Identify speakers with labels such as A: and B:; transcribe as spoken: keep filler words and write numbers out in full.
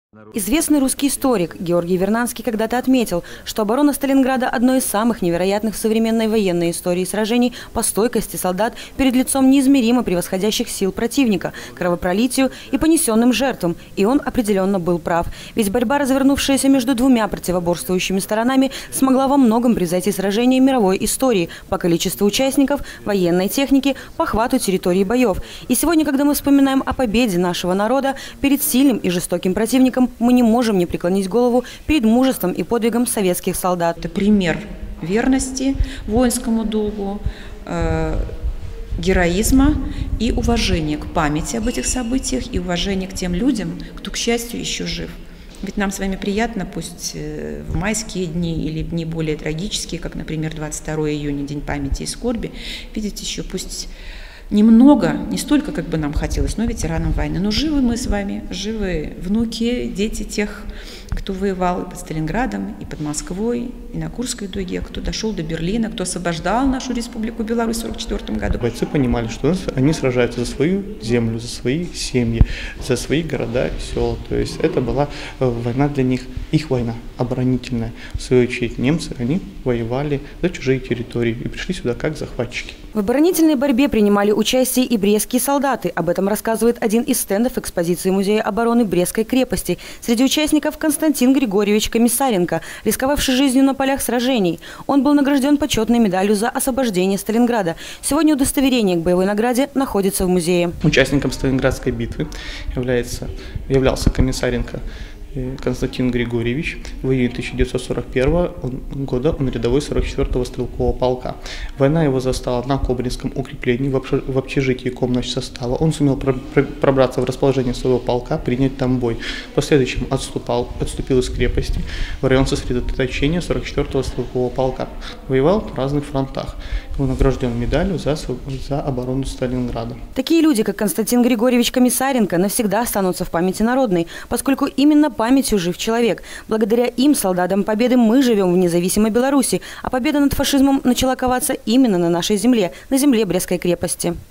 A: Известный русский историк Георгий Вернадский когда-то отметил, что оборона Сталинграда – одно из самых невероятных в современной военной истории сражений по стойкости солдат перед лицом неизмеримо превосходящих сил противника, кровопролитию и понесенным жертвам. И он определенно был прав. Ведь борьба, развернувшаяся между двумя противоборствующими сторонами, смогла во многом превзойти сражения мировой истории по количеству участников, военной техники, по охвату территории боев. И сегодня, когда мы вспоминаем о победе нашего народа перед сильным и жестоким противником, мы не можем не преклонить голову перед мужеством и подвигом советских солдат.
B: Это пример верности воинскому долгу, э, героизма и уважения к памяти об этих событиях и уважения к тем людям, кто, к счастью, еще жив. Ведь нам с вами приятно, пусть в майские дни или дни более трагические, как, например, двадцать второе июня, День памяти и скорби, видеть еще пусть немного, не столько, как бы нам хотелось, но ветеранам войны. Но живы мы с вами, живы внуки, дети тех, кто воевал и под Сталинградом, и под Москвой, и на Курской дуге, кто дошел до Берлина, кто освобождал нашу Республику Беларусь в сорок четвёртом году.
C: Бойцы понимали, что они сражаются за свою землю, за свои семьи, за свои города и села. То есть это была война для них, их война, оборонительная. В свою очередь немцы, они воевали за чужие территории и пришли сюда как захватчики.
A: В оборонительной борьбе принимали участие и брестские солдаты. Об этом рассказывает один из стендов экспозиции Музея обороны Брестской крепости. Среди участников Константин Григорьевич Комиссаренко, рисковавший жизнью на полях сражений. Он был награжден почетной медалью за освобождение Сталинграда. Сегодня удостоверение к боевой награде находится в музее.
C: Участником Сталинградской битвы является, являлся Комиссаренко Константин Григорьевич. В июне тысяча девятьсот сорок первого года он рядовой сорок четвёртого стрелкового полка. Война его застала на Кобринском укреплении в общежитии комнатсостава. Он сумел пробраться в расположение своего полка, принять там бой. В последующем отступал, отступил из крепости в район сосредоточения сорок четвёртого стрелкового полка. Воевал на разных фронтах. Он награжден медалью за, за оборону Сталинграда.
A: Такие люди, как Константин Григорьевич Комиссаренко, навсегда останутся в памяти народной, поскольку именно памятью жив человек. Благодаря им, солдатам Победы, мы живем в независимой Беларуси, а победа над фашизмом начала коваться именно на нашей земле, на земле Брестской крепости.